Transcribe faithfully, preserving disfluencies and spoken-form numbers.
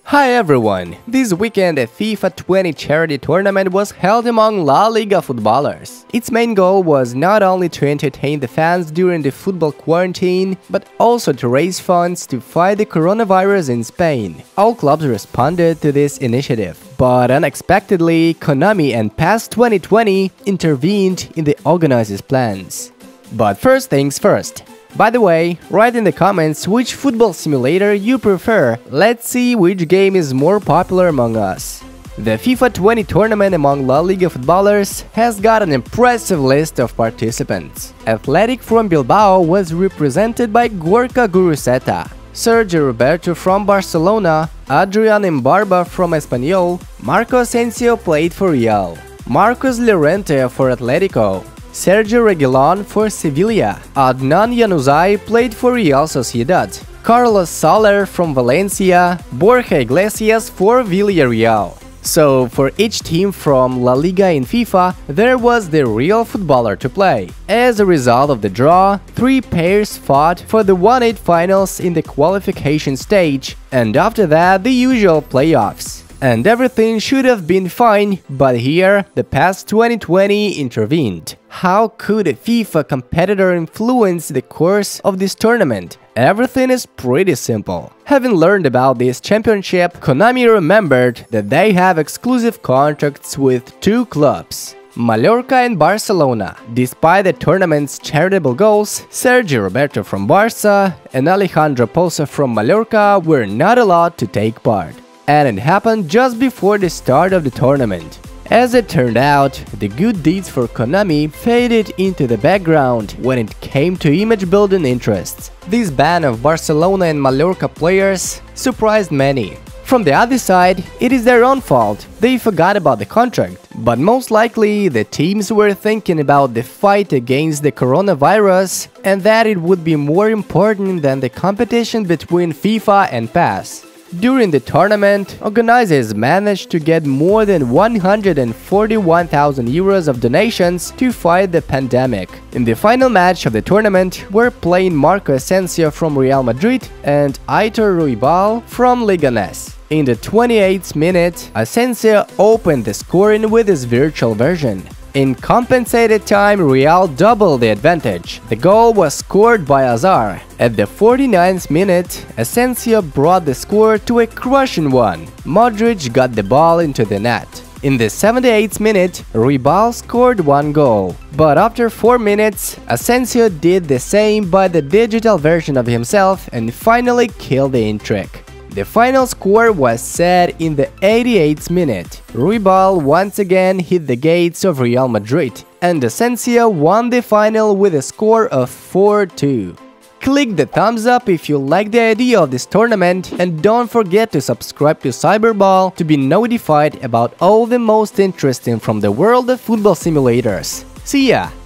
Hi everyone! This weekend a FIFA twenty charity tournament was held among La Liga footballers. Its main goal was not only to entertain the fans during the football quarantine, but also to raise funds to fight the coronavirus in Spain. All clubs responded to this initiative, but unexpectedly, Konami and PES twenty twenty intervened in the organizers' plans. But first things first. By the way, write in the comments which football simulator you prefer. Let's see which game is more popular among us. The FIFA twenty tournament among La Liga footballers has got an impressive list of participants. Athletic from Bilbao was represented by Gorka Guruzeta, Sergio Roberto from Barcelona, Adrian Imbarba from Espanyol, Marco Asensio played for Real, Marcos Llorente for Atletico, Sergio Reguilon for Sevilla, Adnan Januzaj played for Real Sociedad, Carlos Soler from Valencia, Borja Iglesias for Villarreal. So, for each team from La Liga in FIFA, there was the real footballer to play. As a result of the draw, three pairs fought for the one eight finals in the qualification stage, and after that the usual playoffs. And everything should have been fine, but here, the PES twenty twenty intervened. How could a FIFA competitor influence the course of this tournament? Everything is pretty simple. Having learned about this championship, Konami remembered that they have exclusive contracts with two clubs, Mallorca and Barcelona. Despite the tournament's charitable goals, Sergio Roberto from Barça and Alejandro Poza from Mallorca were not allowed to take part. And it happened just before the start of the tournament. As it turned out, the good deeds for Konami faded into the background when it came to image-building interests. This ban of Barcelona and Mallorca players surprised many. From the other side, it is their own fault, they forgot about the contract. But most likely, the teams were thinking about the fight against the coronavirus and that it would be more important than the competition between FIFA and PES. During the tournament, organizers managed to get more than one hundred forty-one thousand euros of donations to fight the pandemic. In the final match of the tournament were playing Marco Asensio from Real Madrid and Aitor Ruibal from Leganés. In the twenty-eighth minute, Asensio opened the scoring with his virtual version. In compensated time, Real doubled the advantage. The goal was scored by Azar. At the forty-ninth minute, Asensio brought the score to a crushing one. Modric got the ball into the net. In the seventy-eighth minute, Ruibal scored one goal. But after four minutes, Asensio did the same by the digital version of himself and finally killed the in-trick. The final score was set in the eighty-eighth minute. Ruibal once again hit the gates of Real Madrid, and Asensio won the final with a score of four two. Click the thumbs up if you like the idea of this tournament, and don't forget to subscribe to Cyberball to be notified about all the most interesting from the world of football simulators. See ya!